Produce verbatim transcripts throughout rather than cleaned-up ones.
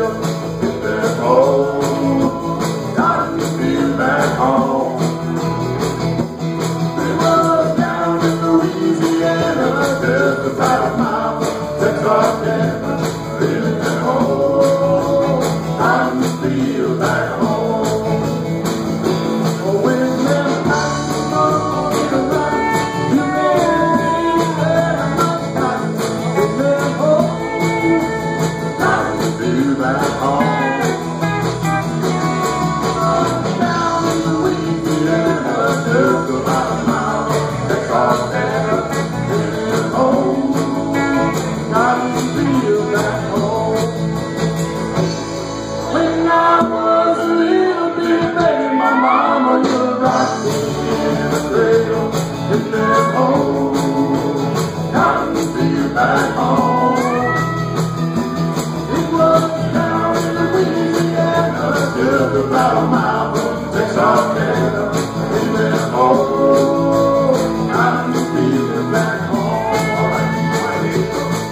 cradle, it's their home. Cottonfields back home. They were down in Louisiana, just about a mile from Texarkana, living at home. Cottonfields back home. Back home. Down in Louisiana, just about a mile from Texarkana, living at home. Cottonfields back home. When I was a little bitty baby, my mama used to rock me in the cradle, living at home. Cottonfields back home. Just about a mile from Texarkana, living at home. Cottonfields back home. All right, here you go.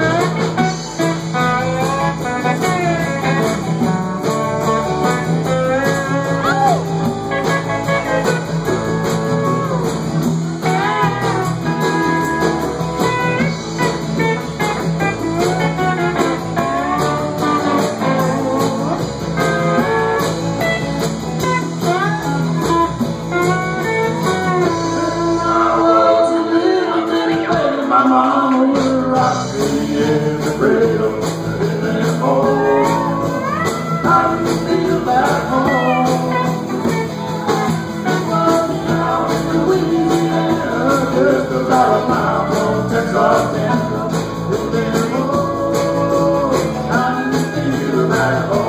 My mama would rock me in the cradle, living at home. Cottonfields back home. Down in Louisiana, just about a mile from Texarkana, living at home. Cottonfields back home.